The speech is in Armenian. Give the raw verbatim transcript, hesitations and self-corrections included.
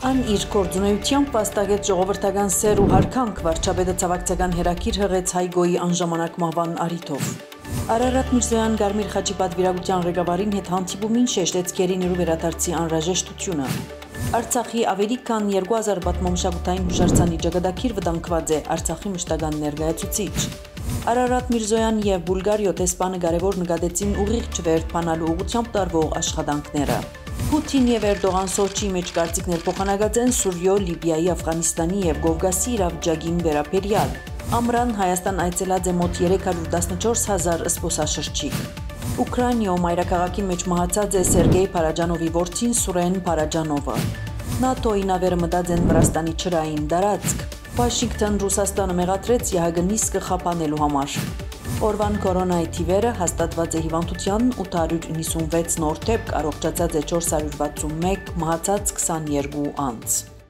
Ան իր կորձունեությամբ վաստակեց ժողովրդական սեր ու հարկանք, վարչապետը ցավակցական հերակիր հղեց Հայգոյի անժամանակ մահվան առիթով։ Արարատ Միրզոյան Գարմիր Խաչի պատվիրակության ղեկավարին հետ հանդիպումին շեշտեց գերիներու վերադարձի անհրաժեշտությունը։ Արցախի ավելի քան երկու հազար պատմամշակութային հուշարձանի ճակատագիր վտանգված է Արցախի մշտական ներկայացուցիչ։ Արարատ Միրզոյան եւ Բուլգարիո տեսփանը կարևոր նկատեցին ուղիղ չվերթ բանալու ուղղությամբ տարվող աշխատանքները։ Պուտին եւ Էրդողան Սոչիի մեջ կարծիքներ փոխանակած են Սուրիո, Լիբիայի, Աֆղանստանի եւ Կովկասի իրավիճակին վերաբերյալ։ Ամռան Հայաստան այցելած է մոտ երեք հարյուր տասնչորս հազար զբոսաշրջիկ։ Ուկրաինայում մայրաքաղաքի մեջ մահացած է Սերգեյ Փարաջանովի որդին Սուրեն Փարաջանովը։ ՆԱՏՕ-ի նավերը մտած են Վրաստանի չրային տարածք։ Վաշինգտոն Ռուսաստանը մեղադրեց ԵՀԳ նիստը խափանելու համար։ Օրվան կորոնայի թիվերը հաստատված է հիվանդության ութ հարյուր նվաթ վեց նոր դեպք, առողջացած է չորս հարյուր վաթսունմեկ, մահացած քսաներկու անձ։